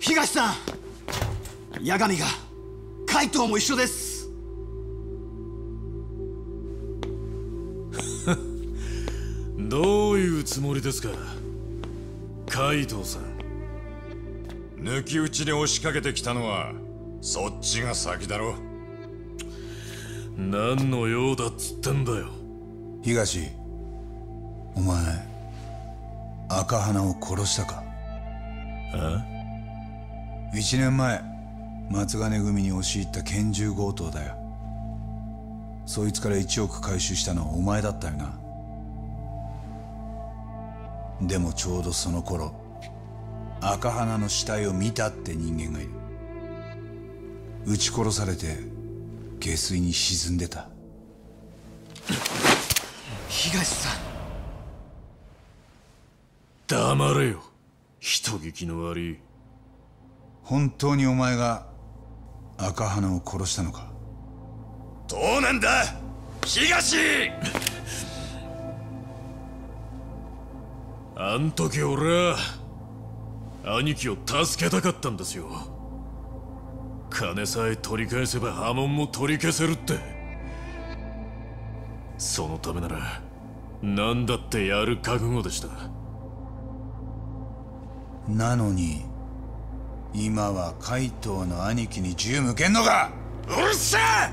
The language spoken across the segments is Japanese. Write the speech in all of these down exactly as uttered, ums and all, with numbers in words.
東さん、八神が海藤も一緒です。 どういうつもりですか、海藤さん。 抜き打ちに押しかけてきたのはそっちが先だろ。 何の用だっつってんだよ。 東、お前赤花を殺したか？ あ？ 一年前松金組に押し入った拳銃強盗だよ。そいつから一億回収したのはお前だったよな。でもちょうどその頃赤花の死体を見たって人間がいる。撃ち殺されて下水に沈んでた。 東さん、 黙れよ、人聞きの悪い。 本当にお前が赤花を殺したのか？ どうなんだ東。 あん時俺は兄貴を助けたかったんですよ。金さえ取り返せば波紋も取り消せるって。そのためなら何だってやる覚悟でした。 なのに今は海藤の兄貴に銃向けんのか？ うるせえ！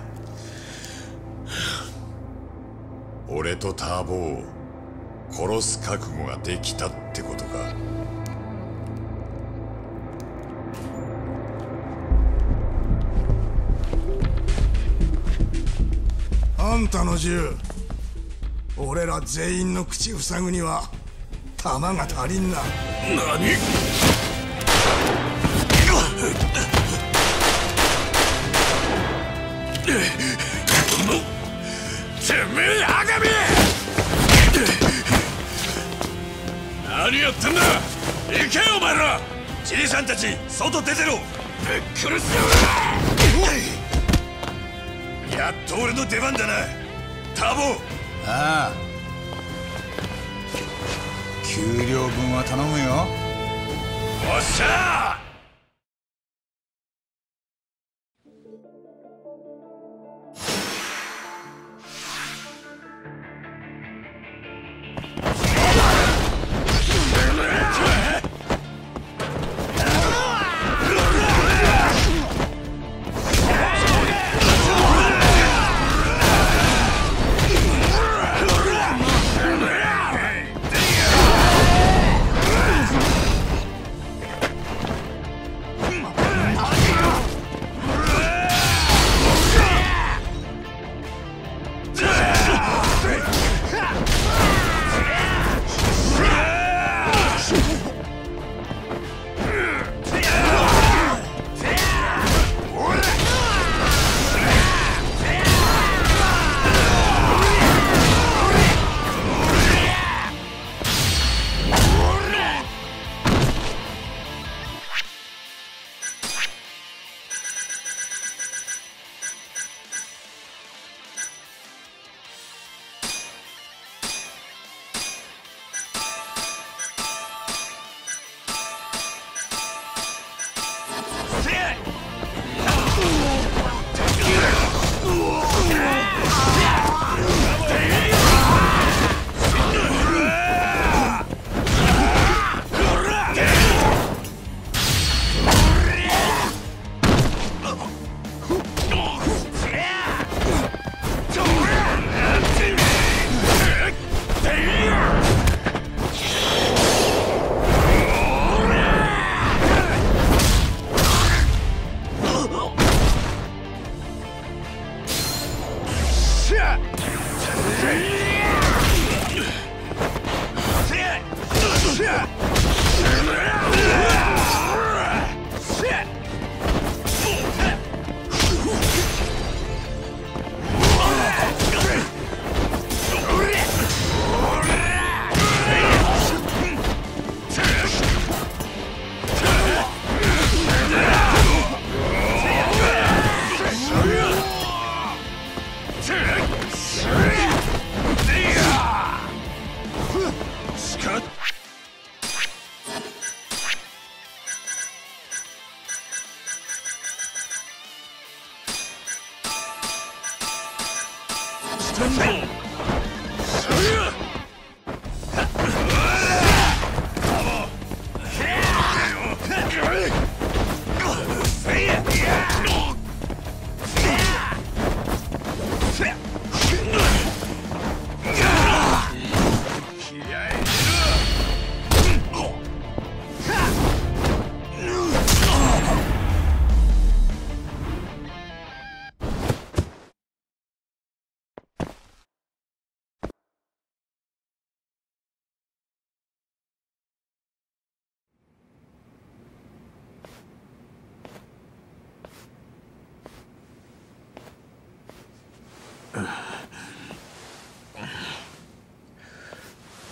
俺とターボを殺す覚悟ができたってことか。 あんたの銃、俺ら全員の口塞ぐには弾が足りんな。 何？てめえ赤身！何やってんだ！行けよお前ら！ じいさんたち外出てろ！ ぶっ殺すよ！ やっと俺の出番だなターボ。 ああ、給料分は頼むよ。 おっしゃー！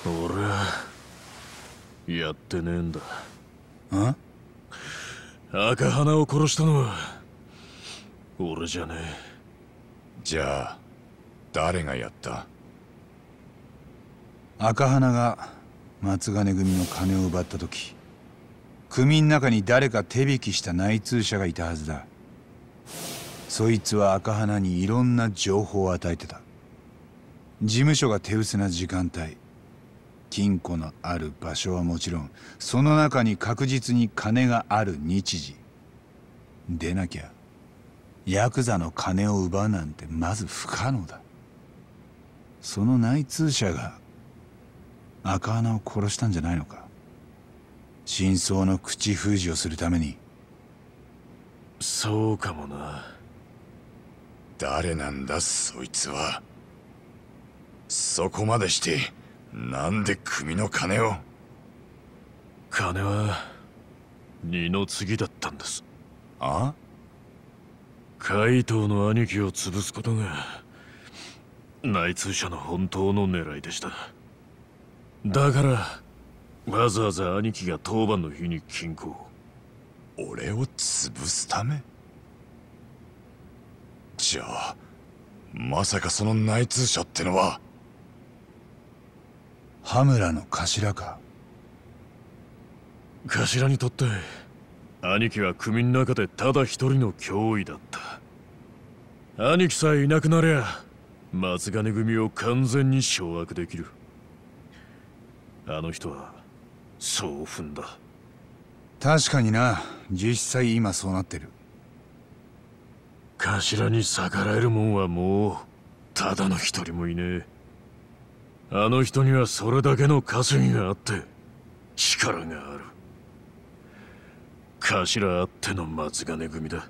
俺はやってねえんだ。 ん？ 赤花を殺したのは俺じゃねえ。 じゃあ誰がやった？ 赤花が松金組の金を奪った時、組の中に誰か手引きした内通者がいたはずだ。そいつは赤花にいろんな情報を与えてた。事務所が手薄な時間帯、金庫のある場所はもちろん、その中に確実に金がある日時でなきゃヤクザの金を奪うなんてまず不可能だ。その内通者が赤花を殺したんじゃないのか。真相の口封じをするために。 そうかもな。 誰なんだそいつは。そこまでしてなんで組の金を？ 金は二の次だったんです。 あ？ 怪盗の兄貴を潰すことが内通者の本当の狙いでした。だからわざわざ兄貴が当番の日に金庫を。 俺を潰すため？じゃあまさかその内通者ってのは羽村の頭か。 頭にとって兄貴は組の中でただ一人の脅威だった。兄貴さえいなくなりゃ松金組を完全に掌握できる。あの人はそう踏んだ。 確かにな、実際今そうなってる。 頭に逆らえるもんはもうただの一人もいねえ。あの人にはそれだけの稼ぎがあって力がある。頭あっての松金組だ。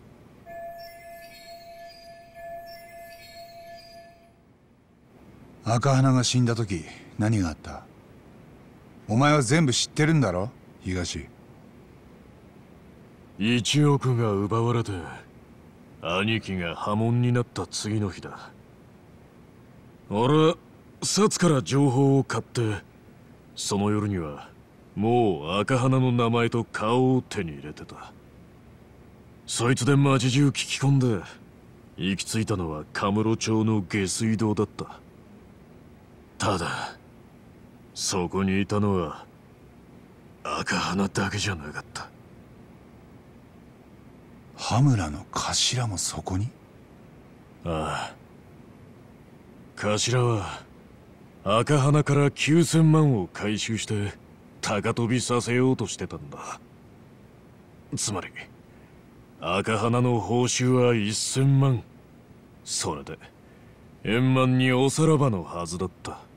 赤花が死んだ時何があった？お前は全部知ってるんだろ東。 一億が奪われて兄貴が破門になった次の日だ。俺は薩から情報を買って、その夜にはもう赤花の名前と顔を手に入れてた。そいつで町中聞き込んで行き着いたのはカムロ町の下水道だった。ただそこにいたのは赤花だけじゃなかった。 羽村の頭もそこに？ ああ。頭は赤花からきゅうせんまんを回収して高飛びさせようとしてたんだ。つまり赤花の報酬はせんまん。それで円満におさらばのはずだった。